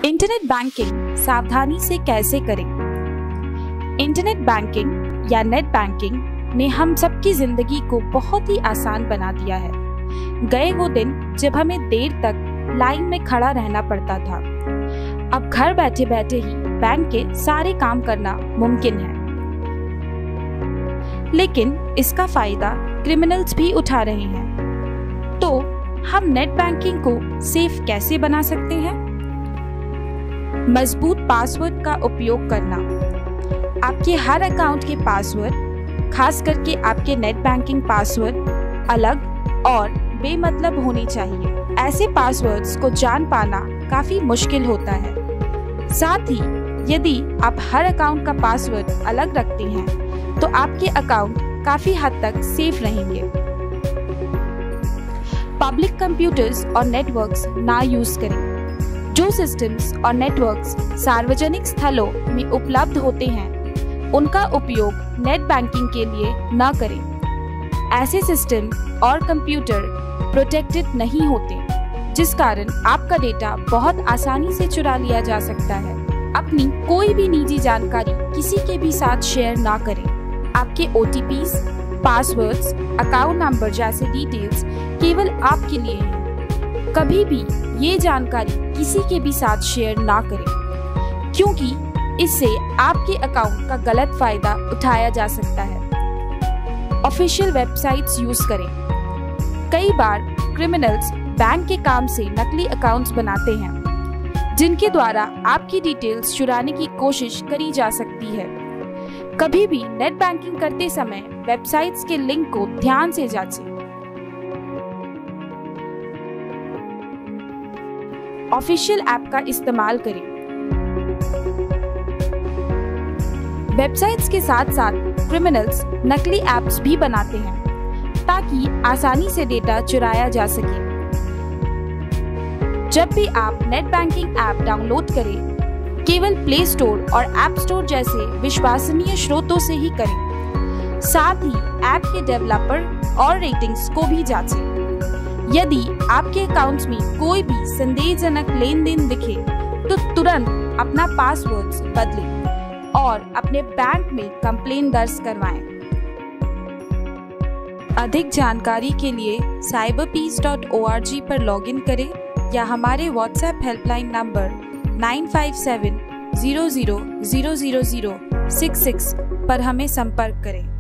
Internet banking सावधानी से कैसे करें? इंटरनेट बैंकिंग या नेट बैंकिंग ने हम सबकी जिंदगी को बहुत ही आसान बना दिया है। गए वो दिन जब हमें देर तक लाइन में खड़ा रहना पड़ता था। अब घर बैठे बैठे ही बैंक के सारे काम करना मुमकिन है। लेकिन इसका फायदा क्रिमिनल्स भी उठा रहे हैं। तो हम नेट बैंकिंग को सेफ कैसे बना सकते हैं? मजबूत पासवर्ड का उपयोग करना। आपके हर अकाउंट के पासवर्ड, खास करके आपके नेट बैंकिंग पासवर्ड, अलग और बेमतलब होने चाहिए। ऐसे पासवर्ड्स को जान पाना काफी मुश्किल होता है। साथ ही यदि आप हर अकाउंट का पासवर्ड अलग रखते हैं तो आपके अकाउंट काफी हद तक सेफ रहेंगे। पब्लिक कंप्यूटर्स और नेटवर्क्स ना यूज करें। जो सिस्टम्स और नेटवर्क्स सार्वजनिक स्थलों में उपलब्ध होते हैं उनका उपयोग नेट बैंकिंग के लिए न करें। ऐसे सिस्टम और कंप्यूटर प्रोटेक्टेड नहीं होते, जिस कारण आपका डेटा बहुत आसानी से चुरा लिया जा सकता है। अपनी कोई भी निजी जानकारी किसी के भी साथ शेयर ना करें। आपके OTPs, पासवर्ड्स, अकाउंट नंबर जैसे डिटेल्स केवल आपके लिए हैं। कभी भी ये जानकारी किसी के भी साथ शेयर ना करें, क्योंकि इससे आपके अकाउंट का गलत फायदा उठाया जा सकता है। ऑफिशियल वेबसाइट्स यूज करें। कई बार क्रिमिनल्स बैंक के काम से नकली अकाउंट्स बनाते हैं, जिनके द्वारा आपकी डिटेल्स चुराने की कोशिश करी जा सकती है। कभी भी नेट बैंकिंग करते समय वेबसाइट्स के लिंक को ध्यान से जांचें। ऑफिशियल ऐप का इस्तेमाल करें। वेबसाइट्स के साथ साथ क्रिमिनल्स नकली ऐप्स भी बनाते हैं ताकि आसानी से डेटा चुराया जा सके। जब भी आप नेट बैंकिंग ऐप डाउनलोड करें, केवल प्ले स्टोर और ऐप स्टोर जैसे विश्वसनीय स्रोतों से ही करें। साथ ही ऐप के डेवलपर और रेटिंग्स को भी जांचें। यदि आपके अकाउंट्स में कोई भी संदेहजनक लेन-देन दिखे तो तुरंत अपना पासवर्ड बदलें और अपने बैंक में कंप्लेंट दर्ज करवाएं। अधिक जानकारी के लिए cyberpeace.org पर लॉगिन करें या हमारे WhatsApp हेल्पलाइन नंबर 9570000066 पर हमें संपर्क करें।